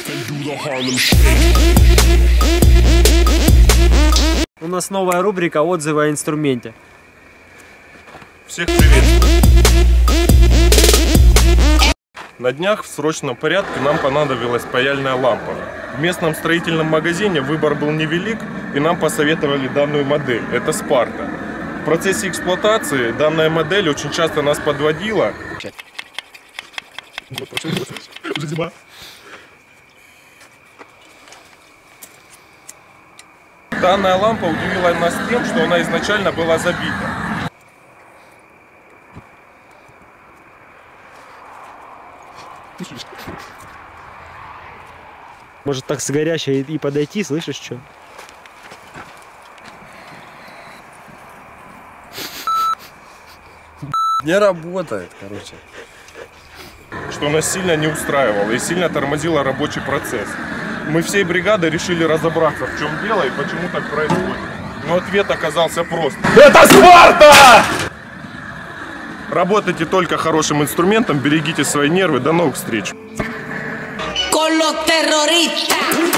У нас новая рубрика «Отзывы о инструменте». Всех приветствую! На днях в срочном порядке нам понадобилась паяльная лампа. В местном строительном магазине выбор был невелик, и нам посоветовали данную модель. Это Спарта. В процессе эксплуатации данная модель очень часто нас подводила. Данная лампа удивила нас тем, что она изначально была забита. Может так с горящей и подойти, слышишь, что? Не работает, короче. Что нас сильно не устраивало и сильно тормозило рабочий процесс. Мы всей бригадой решили разобраться, в чем дело и почему так происходит. Но ответ оказался прост. Это Спарта! Работайте только хорошим инструментом, берегите свои нервы. До новых встреч! Con los terroristas.